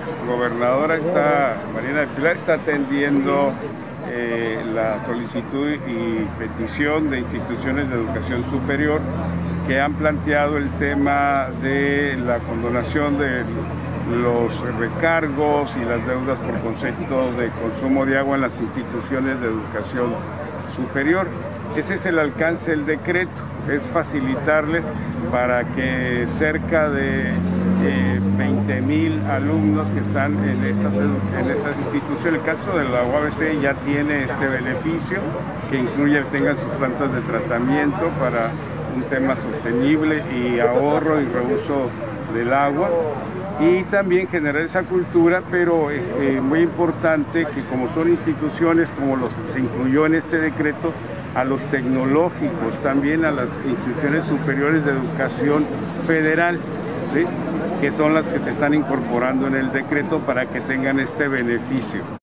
gobernadora Marina del Pilar está atendiendo la solicitud y petición de instituciones de educación superior que han planteado el tema de la condonación de los recargos y las deudas por concepto de consumo de agua en las instituciones de educación superior. Ese es el alcance del decreto, es facilitarles para que cerca de 20,000 alumnos que están en estas instituciones, el caso de la UABC ya tiene este beneficio que incluye que tengan sus plantas de tratamiento para un tema sostenible y ahorro y reuso del agua, y también generar esa cultura, pero muy importante que como son instituciones como los que se incluyó en este decreto, a los tecnológicos, también a las instituciones superiores de educación federal, ¿sí?, que son las que se están incorporando en el decreto para que tengan este beneficio.